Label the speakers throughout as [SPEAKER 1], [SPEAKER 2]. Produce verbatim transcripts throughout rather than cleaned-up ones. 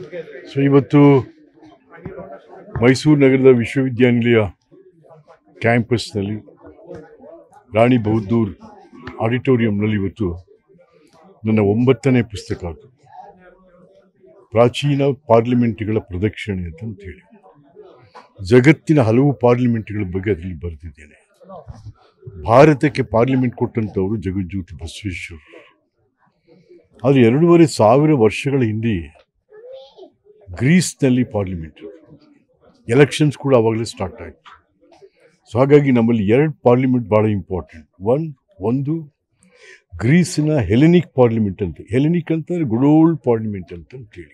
[SPEAKER 1] So ಇವತ್ತು ಮೈಸೂರು ನಗರದ ವಿಶ್ವವಿದ್ಯಾನಿಲಯ ಕ್ಯಾಂಪಸ್ನಲ್ಲಿ ರಾಣಿ ಬಹದ್ದೂರ್ ಆಡಿಟೋರಿಯಂನಲ್ಲಿ ಇವತ್ತು ನನ್ನ ಒಂಬತ್ತನೇ ಪುಸ್ತಕ ಅದು ಪ್ರಾಚೀನ ಪಾರ್ಲಿಮೆಂಟ್ಗಳ ಪ್ರದಕ್ಷಿಣೆ ಅಂತ ಹೇಳಿ ಜಗತ್ತಿನ ಹಲವು ಪಾರ್ಲಿಮೆಂಟ್ಗಳ ಬಗ್ಗೆ ಅದರಲ್ಲಿ ಬರೆದಿದ್ದೇನೆ. ಭಾರತಕ್ಕೆ ಪಾರ್ಲಿಮೆಂಟ್ ಕೊಟ್ಟಂಥವರು ಜಗಜ್ಯೋತಿ ಬಸವೇಶ್ವರ. ಆದರೆ ಎರಡೂವರೆ ಸಾವಿರ ವರ್ಷಗಳ ಹಿಂದೆ ಗ್ರೀಸ್ನಲ್ಲಿ ಪಾರ್ಲಿಮೆಂಟ್ ಎಲೆಕ್ಷನ್ಸ್ ಕೂಡ ಆವಾಗಲೇ ಸ್ಟಾರ್ಟ್ ಆಯಿತು. ಸೊ ಹಾಗಾಗಿ ನಮ್ಮಲ್ಲಿ ಎರಡು ಪಾರ್ಲಿಮೆಂಟ್ ಭಾಳ ಇಂಪಾರ್ಟೆಂಟ್. ಒನ್ ಒಂದು ಗ್ರೀಸಿನ ಹೆಲೆನಿಕ್ ಪಾರ್ಲಿಮೆಂಟ್ ಅಂತ, ಹೆಲೆನಿಕ್ ಅಂತಂದರೆ ಗುಡ್ ಓಲ್ಡ್ ಪಾರ್ಲಿಮೆಂಟ್ ಅಂತ ಹೇಳಿ.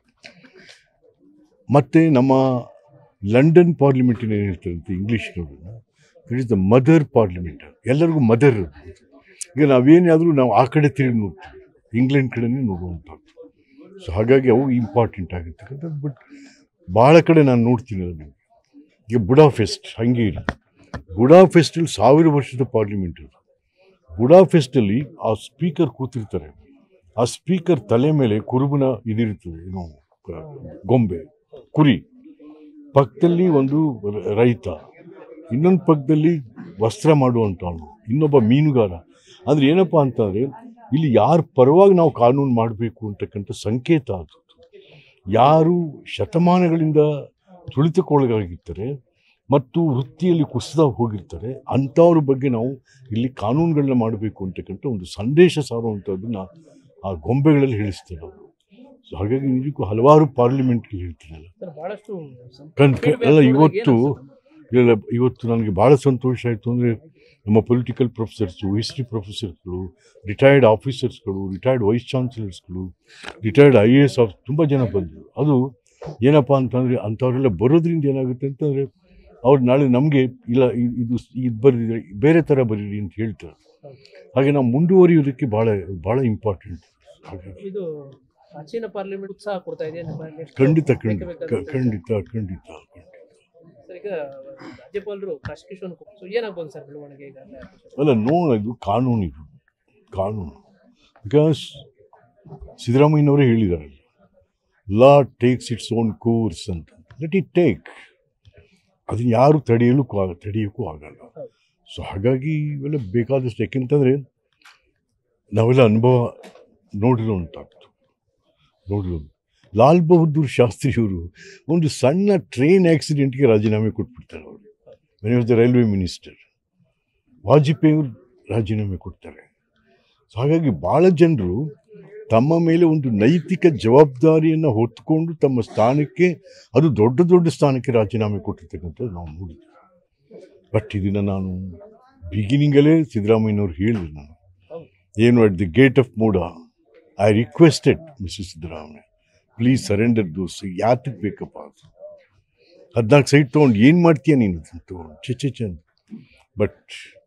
[SPEAKER 1] ಮತ್ತು ನಮ್ಮ ಲಂಡನ್ ಪಾರ್ಲಿಮೆಂಟಿನ ಏನು ಹೇಳ್ತಾರಂತೆ ಇಂಗ್ಲೀಷ್ನವ್ರನ್ನ, it is the mother parliament. ಎಲ್ಲರಿಗೂ ಮದರ್. ಈಗ ನಾವೇನಾದರೂ ನಾವು ಆ ಕಡೆ ತಿರುಗಿ ನೋಡ್ತೀವಿ, ಇಂಗ್ಲೆಂಡ್ ಕಡೆನೇ ನೋಡುವಂಥದ್ದು. ಸೊ ಹಾಗಾಗಿ ಅವು ಇಂಪಾರ್ಟೆಂಟ್ ಆಗಿರ್ತಕ್ಕಂಥದ್ದು. ಬಟ್ ಭಾಳ ಕಡೆ ನಾನು ನೋಡ್ತೀನಿ ಅದನ್ನು. ಈಗ ಬುಡಾಫೆಸ್ಟ್ ಹಂಗೆ ಇಲ್ಲ. ಬುಡಾಫೆಸ್ಟಲ್ಲಿ ಸಾವಿರ ವರ್ಷದ ಪಾರ್ಲಿಮೆಂಟ್ ಅದು. ಬುಡಾಫೆಸ್ಟಲ್ಲಿ ಆ ಸ್ಪೀಕರ್ ಕೂತಿರ್ತಾರೆ. ಆ ಸ್ಪೀಕರ್ ತಲೆ ಮೇಲೆ ಕುರುಬನ ಇದಿರ್ತದೆ, ಏನೋ ಗೊಂಬೆ ಕುರಿ, ಪಕ್ಕದಲ್ಲಿ ಒಂದು ರೈತ, ಇನ್ನೊಂದು ಪಕ್ಕದಲ್ಲಿ ವಸ್ತ್ರ ಮಾಡುವಂಥವನು, ಇನ್ನೊಬ್ಬ ಮೀನುಗಾರ. ಅಂದರೆ ಏನಪ್ಪ ಅಂತಂದರೆ ಇಲ್ಲಿ ಯಾರ ಪರವಾಗಿ ನಾವು ಕಾನೂನು ಮಾಡಬೇಕು ಅಂತಕ್ಕಂಥ ಸಂಕೇತ ಅದು. ಯಾರು ಶತಮಾನಗಳಿಂದ ತುಳಿತಕ್ಕೊಳಗಾಗಿರ್ತಾರೆ ಮತ್ತು ವೃತ್ತಿಯಲ್ಲಿ ಕುಸಿದ ಹೋಗಿರ್ತಾರೆ ಅಂಥವ್ರ ಬಗ್ಗೆ ನಾವು ಇಲ್ಲಿ ಕಾನೂನುಗಳನ್ನ ಮಾಡಬೇಕು ಅಂತಕ್ಕಂಥ ಒಂದು ಸಂದೇಶ ಸಾರುವಂಥದ್ದನ್ನು ಆ ಗೊಂಬೆಗಳಲ್ಲಿ ಹೇಳಿಸ್ತಾರೆ ಅವರು. ಸೊ ಹಾಗಾಗಿ ನಿಜಕ್ಕೂ ಹಲವಾರು ಪಾರ್ಲಿಮೆಂಟ್ಗೆ ಹೇಳ್ತೀನಲ್ಲ ಅಲ್ಲ. ಇವತ್ತು ಇಲ್ಲ ಇವತ್ತು ನನಗೆ ಭಾಳ ಸಂತೋಷ ಆಯಿತು ಅಂದರೆ ನಮ್ಮ ಪೊಲಿಟಿಕಲ್ ಪ್ರೊಫೆಸರ್ಸು, ಹಿಸ್ಟ್ರಿ ಪ್ರೊಫೆಸರ್ಸ್ಗಳು, ರಿಟೈರ್ಡ್ ಆಫೀಸರ್ಸ್ಗಳು, ರಿಟೈರ್ಡ್ ವೈಸ್ ಚಾನ್ಸಲರ್ಸ್ಗಳು, retired I A S of ತುಂಬ ಜನ ಬಂದರು. ಅದು ಏನಪ್ಪ ಅಂತಂದರೆ ಅಂಥವರೆಲ್ಲ ಬರೋದ್ರಿಂದ ಏನಾಗುತ್ತೆ ಅಂತಂದರೆ ಅವ್ರು ನಾಳೆ ನಮಗೆ ಇಲ್ಲ ಇದು ಇದು ಬರೆದಿದ್ರೆ ಬೇರೆ ಥರ ಬರೀರಿ ಅಂತ ಹೇಳ್ತಾರೆ. ಹಾಗೆ ನಾವು ಮುಂದುವರಿಯೋದಕ್ಕೆ ಭಾಳ ಭಾಳ ಇಂಪಾರ್ಟೆಂಟ್. ಹಾಗಾಗಿ
[SPEAKER 2] ಇದು ಪ್ರಾಚೀನ ಪಾರ್ಲಿಮೆಂಟ್ ಉತ್ಸಾಹ ಕೊಡ್ತಾ ಇದೆ.
[SPEAKER 1] ಖಂಡಿತ ಖಂಡಿತ ಖಂಡಿತ ಖಂಡಿತ
[SPEAKER 2] ಸರ್, ಈಗ ರಾಜ್ಯಪಾಲರು ಪ್ರಾಸಿಕ್ಯೂಷನ್ ಏನಾಗ್ಬೋದು ಸರ್ ಬೆಳವಣಿಗೆ? ಈಗ
[SPEAKER 1] ಅಲ್ಲ ನೋಡ, ಇದು ಕಾನೂನು, ಇದು ಕಾನೂನು. ಬಿಕಾಸ್ ಸಿದ್ದರಾಮಯ್ಯನವರೇ ಹೇಳಿದ್ದಾರೆ, law takes its own course ಅಂತ. Let it take. ಅದನ್ನು ಯಾರು ತಡೆಯಲು ತಡೆಯೋಕ್ಕೂ ಆಗಲ್ಲ. ಸೊ ಹಾಗಾಗಿ ಇವೆಲ್ಲ ಬೇಕಾದಷ್ಟು, ಯಾಕೆಂತಂದರೆ ನಾವೆಲ್ಲ ಅನುಭವ ನೋಡಿರೋಂಥದ್ದು ನೋಡಿರೋದು. ಲಾಲ್ ಬಹದ್ದೂರ್ ಶಾಸ್ತ್ರಿಯವರು ಒಂದು ಸಣ್ಣ ಟ್ರೈನ್ ಆಕ್ಸಿಡೆಂಟ್ಗೆ ರಾಜೀನಾಮೆ ಕೊಟ್ಬಿಡ್ತಾರೆ. ಅವರು when was the railway minister. ವಾಜಪೇಯಿಯವರು ರಾಜೀನಾಮೆ ಕೊಡ್ತಾರೆ. ಸೊ ಹಾಗಾಗಿ ಭಾಳ ಜನರು ತಮ್ಮ ಮೇಲೆ ಒಂದು ನೈತಿಕ ಜವಾಬ್ದಾರಿಯನ್ನು ಹೊತ್ತುಕೊಂಡು ತಮ್ಮ ಸ್ಥಾನಕ್ಕೆ, ಅದು ದೊಡ್ಡ ದೊಡ್ಡ ಸ್ಥಾನಕ್ಕೆ ರಾಜೀನಾಮೆ ಕೊಟ್ಟಿರ್ತಕ್ಕಂಥದ್ದು ನಾವು ನೋಡಿದ್ವಿ. ಬಟ್ ಇದನ್ನು ನಾನು ಬಿಗಿನಿಂಗಲ್ಲೇ ಸಿದ್ದರಾಮಯ್ಯನವ್ರು ಹೇಳಿದ್ರು. ನಾನು ಏನು at the gate of MUDA I requested mister Siddaramaiah, please surrender those. ಯಾತಕ್ಕೆ ಬೇಕಪ್ಪ ಅದು? ಹದಿನಾಲ್ಕು ಸೈಟ್ ತೊಗೊಂಡು ಏನು ಮಾಡ್ತೀಯ ನೀನು ತೊಗೊಂಡು ಚೆ ಚೆ ಚೆ ಅಂತ. ಬಟ್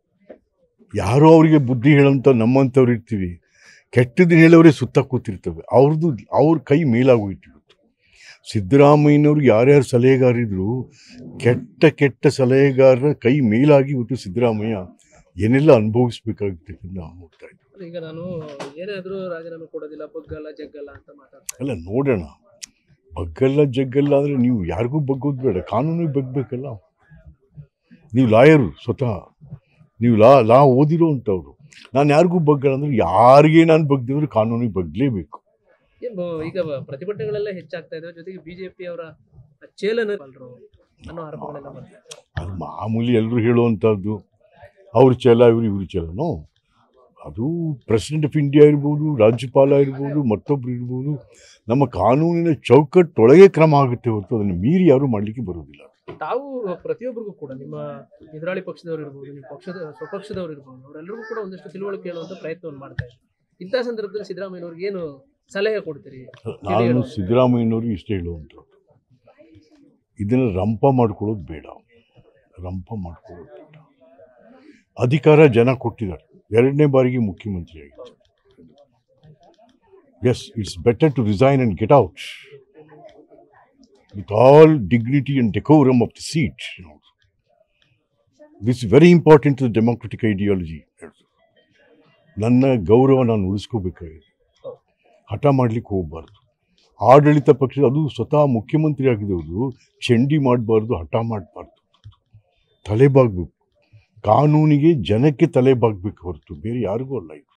[SPEAKER 1] ಯಾರೋ ಅವರಿಗೆ ಬುದ್ಧಿ ಹೇಳೋಂಥ ನಮ್ಮಂಥವ್ರು ಇರ್ತೀವಿ, ಕೆಟ್ಟದನ್ನ ಹೇಳೋರೇ ಸುತ್ತ ಕೂತಿರ್ತವೆ. ಅವ್ರದ್ದು ಅವ್ರ ಕೈ ಮೇಲಾಗೋಯ್ತು. ಇವತ್ತು ಸಿದ್ದರಾಮಯ್ಯನವ್ರು ಯಾರ್ಯಾರು ಸಲಹೆಗಾರಿದ್ರು, ಕೆಟ್ಟ ಕೆಟ್ಟ ಸಲಹೆಗಾರರ ಕೈ ಮೇಲಾಗಿ ಇವತ್ತು ಸಿದ್ದರಾಮಯ್ಯ ಏನೆಲ್ಲ ಅನುಭವಿಸ್ಬೇಕಾಗುತ್ತೆ ಅಂತ ನಾವು ನೋಡ್ತಾ ಇದ್ದೀವಿ.
[SPEAKER 2] ಈಗ ನಾನು ಏನಾದರೂ ರಾಜೀನಾಮೆ ಕೊಡೋದಿಲ್ಲ, ಬಗ್ಗಲ್ಲ ಜಗ್ಗಲ್ಲ ಅಂತ ಮಾತಾಡ್ತಾರೆ.
[SPEAKER 1] ಅಲ್ಲ ನೋಡೋಣ, ಬಗ್ಗಲ್ಲ ಜಗ್ಗಲ್ಲ ಅಂದರೆ ನೀವು ಯಾರಿಗೂ ಬಗ್ಗೋದು ಬೇಡ, ಕಾನೂನಿಗೆ ಬಗ್ಬೇಕಲ್ಲ. ನೀವು ಲಾಯರು, ಸ್ವತಃ ನೀವು ಲಾ ಲಾ ಓದಿರೋ ಅಂಥವ್ರು. ನಾನು ಯಾರಿಗೂ ಬಗ್ಗಲ್ಲ ಅಂದರೆ ಯಾರಿಗೆ ನಾನು ಬಗ್ದಿದ್ರು ಕಾನೂನಿಗೆ ಬಗ್ಲೇಬೇಕು.
[SPEAKER 2] ಈಗ ಪ್ರತಿಭಟನೆಗಳೆಲ್ಲ ಹೆಚ್ಚಾಗ್ತಾ ಇದೆ, ಜೊತೆಗೆ ಬಿಜೆಪಿ ಅವರ ಚೇಲನ ಅನ್ನೋ ಆರೋಪಗಳೆಲ್ಲ ಬರ್ತಾ ಇದೆ.
[SPEAKER 1] ಅದು ಮಾಮೂಲಿ ಎಲ್ಲರೂ ಹೇಳುವಂಥದ್ದು, ಅವ್ರ ಚೇಲ ಇವರು ಇವ್ರ ಚೇಲನೋ. ಅದು ಪ್ರೆಸಿಡೆಂಟ್ ಆಫ್ ಇಂಡಿಯಾ ಇರ್ಬೋದು, ರಾಜ್ಯಪಾಲ ಇರ್ಬೋದು, ಮತ್ತೊಬ್ಬರು ಇರ್ಬೋದು. ನಮ್ಮ ಕಾನೂನಿನ ಚೌಕಟ್ಟೊಳಗೆ ಕ್ರಮ ಆಗುತ್ತೆ ಹೊರತು ಅದನ್ನು ಮೀರಿ ಯಾರೂ ಮಾಡಲಿಕ್ಕೆ ಬರೋದಿಲ್ಲ.
[SPEAKER 2] ತಾವು ಪ್ರತಿಯೊಬ್ಬರಿಗೂ ಕೂಡ, ನಿಮ್ಮ ಎದುರಾಳಿ ಪಕ್ಷದವರು ಇರ್ಬೋದು, ನಿಮ್ಮ ಪಕ್ಷದ ಸ್ವಪಕ್ಷದವರು ಇರ್ಬೋದು, ಅವರೆಲ್ಲರಿಗೂ ಕೂಡ ಒಂದಷ್ಟು ತಿಳುವಳಿಕೆ ಹೇಳುವಂಥ ಪ್ರಯತ್ನವನ್ನು ಮಾಡ್ತಾ ಇದ್ದಾರೆ. ಇಂಥ ಸಂದರ್ಭದಲ್ಲಿ ಸಿದ್ದರಾಮಯ್ಯನವ್ರಿಗೆ ಏನು ಸಲಹೆ ಕೊಡ್ತೀರಿ?
[SPEAKER 1] ನಾನು ಸಿದ್ದರಾಮಯ್ಯನವ್ರಿಗೆ ಇಷ್ಟೇ ಹೇಳುವಂಥದ್ದು, ಇದನ್ನು ರಂಪ ಮಾಡ್ಕೊಳ್ಳೋದು ಬೇಡ, ರಂಪ ಮಾಡ್ಕೊಳ್ಳೋದು ಬೇಡ. ಅಧಿಕಾರ ಜನ ಕೊಟ್ಟಿದ್ದಾರೆ, ಎರಡನೇ ಬಾರಿಗೆ ಮುಖ್ಯಮಂತ್ರಿ ಆಗಿತ್ತು. Yes, it's better to resign and get out with all dignity and decorum of the seat. You know. This is very important to the democratic ideology. ನನ್ನ ಗೌರವ ನಾನು ಉಳಿಸ್ಕೋಬೇಕಾಗಿದೆ, ಹಠ ಮಾಡಲಿಕ್ಕೆ ಹೋಗಬಾರ್ದು. ಆಡಳಿತ ಪಕ್ಷ ಅದು ಸ್ವತಃ ಮುಖ್ಯಮಂತ್ರಿ ಆಗಿದವರು ಚಂಡಿ ಮಾಡಬಾರ್ದು, ಹಠ ಮಾಡಬಾರ್ದು, ತಲೆ ಬಾಗಬೇಕು ಕಾನೂನಿಗೆ, ಜನಕ್ಕೆ ತಲೆ ಬಾಗಬೇಕು ಹೊರತು ಬೇರೆ ಯಾರಿಗೂ ಅಲ್ಲ ಇದು.